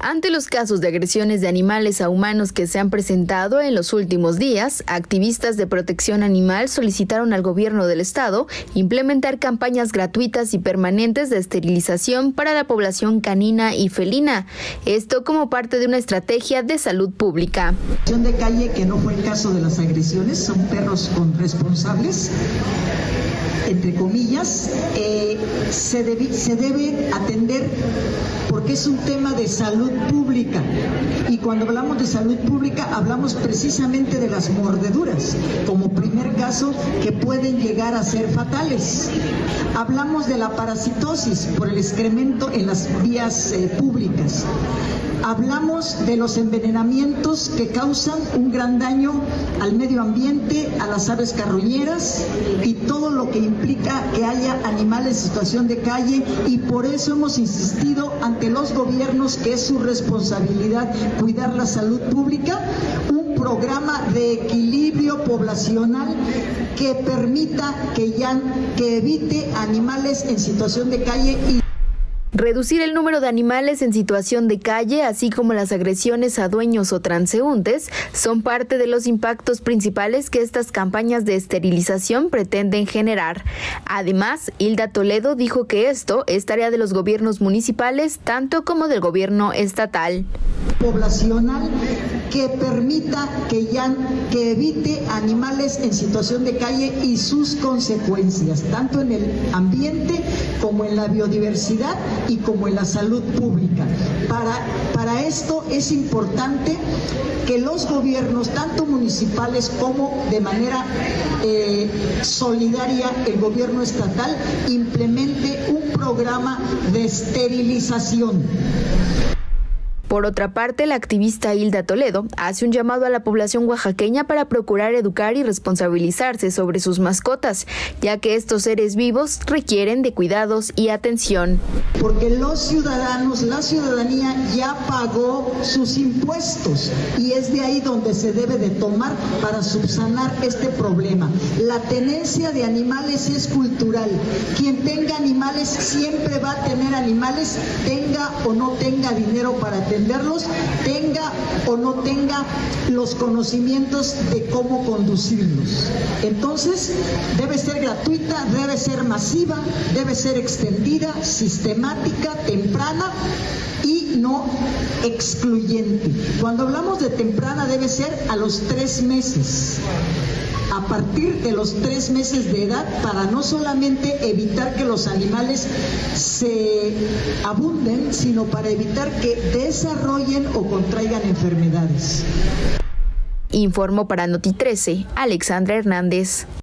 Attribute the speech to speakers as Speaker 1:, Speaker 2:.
Speaker 1: Ante los casos de agresiones de animales a humanos que se han presentado en los últimos días, activistas de protección animal solicitaron al gobierno del estado implementar campañas gratuitas y permanentes de esterilización para la población canina y felina, esto como parte de una estrategia de salud pública.
Speaker 2: De calle, que no fue el caso de las agresiones, son perros con responsables, entre comillas, se debe atender porque es un tema de salud pública, y cuando hablamos de salud pública hablamos precisamente de las mordeduras como primer caso, que pueden llegar a ser fatales. Hablamos de la parasitosis por el excremento en las vías públicas. Hablamos de los envenenamientos que causan un gran daño al medio ambiente, a las aves carroñeras y todo lo que implica que haya animales en situación de calle, y por eso hemos insistido ante los gobiernos que es su responsabilidad cuidar la salud pública, un programa de equilibrio poblacional que permita que evite animales en situación de calle y
Speaker 1: reducir el número de animales en situación de calle, así como las agresiones a dueños o transeúntes, son parte de los impactos principales que estas campañas de esterilización pretenden generar. Además, Hilda Toledo dijo que esto es tarea de los gobiernos municipales, tanto como del gobierno estatal.
Speaker 2: Poblacional que permita que evite animales en situación de calle y sus consecuencias, tanto en el ambiente como en la biodiversidad y como en la salud pública. Para esto es importante que los gobiernos, tanto municipales como de manera solidaria el gobierno estatal, implemente un programa de esterilización.
Speaker 1: Por otra parte, la activista Hilda Toledo hace un llamado a la población oaxaqueña para procurar educar y responsabilizarse sobre sus mascotas, ya que estos seres vivos requieren de cuidados y atención.
Speaker 2: Porque los ciudadanos, la ciudadanía ya pagó sus impuestos y es de ahí donde se debe de tomar para subsanar este problema. La tenencia de animales es cultural. Quien tenga animales siempre va a tener animales, tenga o no tenga dinero para atenderlos, tenga o no tenga los conocimientos de cómo conducirlos. Entonces, debe ser gratuita, debe ser masiva, debe ser extendida, sistemática, temprana y no excluyente. Cuando hablamos de temprana, debe ser a los 3 meses. A partir de los 3 meses de edad, para no solamente evitar que los animales se abunden, sino para evitar que desarrollen o contraigan enfermedades.
Speaker 1: Informó para Noti 13, Alexandra Hernández.